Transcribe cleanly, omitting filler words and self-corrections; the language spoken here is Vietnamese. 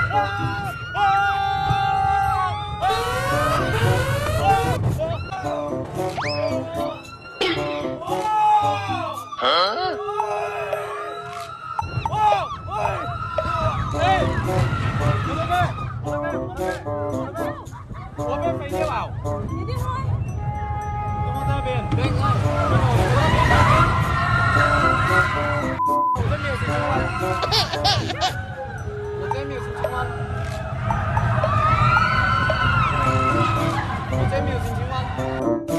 我被飞掉了。 你电话？ 怎么那边？对，我这没有心情玩。我这没有心情玩。我这没有心情玩。